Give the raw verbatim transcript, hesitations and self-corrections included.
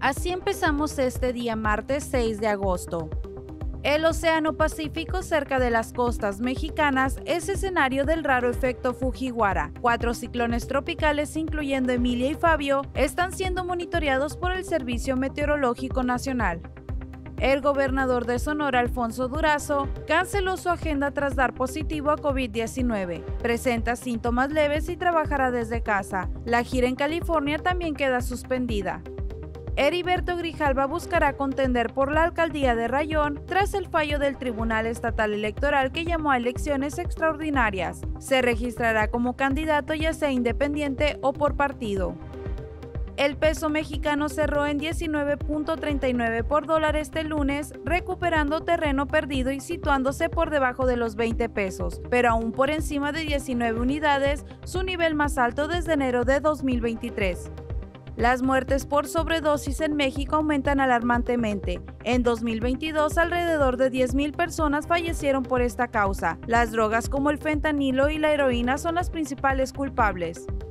Así empezamos este día martes seis de agosto. El Océano Pacífico cerca de las costas mexicanas es escenario del raro efecto Fujiwara. Cuatro ciclones tropicales, incluyendo Emilia y Fabio, están siendo monitoreados por el Servicio Meteorológico Nacional. El gobernador de Sonora, Alfonso Durazo, canceló su agenda tras dar positivo a COVID diecinueve. Presenta síntomas leves y trabajará desde casa. La gira en California también queda suspendida. Heriberto Grijalva buscará contender por la alcaldía de Rayón tras el fallo del Tribunal Estatal Electoral que llamó a elecciones extraordinarias. Se registrará como candidato ya sea independiente o por partido. El peso mexicano cerró en diecinueve punto treinta y nueve por dólar este lunes, recuperando terreno perdido y situándose por debajo de los veinte pesos, pero aún por encima de diecinueve unidades, su nivel más alto desde enero de dos mil veintitrés. Las muertes por sobredosis en México aumentan alarmantemente. En dos mil veintidós, alrededor de diez mil personas fallecieron por esta causa. Las drogas como el fentanilo y la heroína son las principales culpables.